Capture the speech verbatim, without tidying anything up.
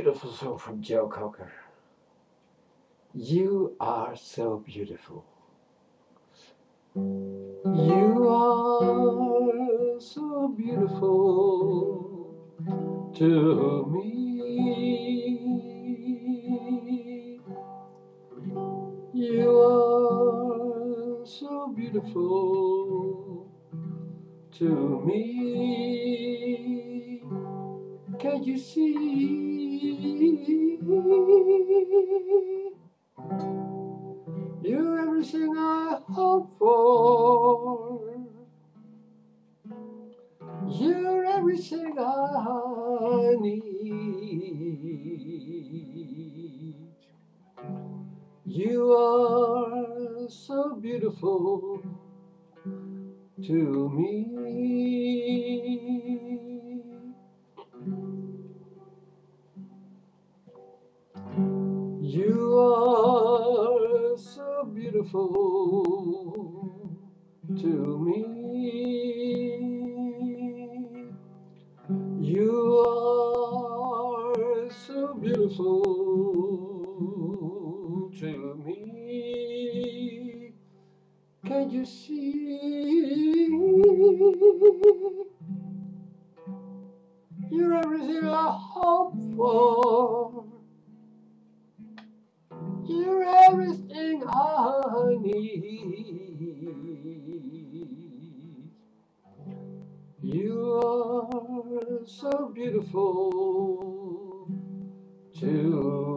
beautiful song from Joe Cocker. You are so beautiful. You are so beautiful to me. You are so beautiful to me. Can't you see? You're everything I hope for. You're everything I need. You are so beautiful to me. You are so beautiful to me. You are so beautiful to me. Can't you see? You're everything I hope for. You're everything I need. You are so beautiful to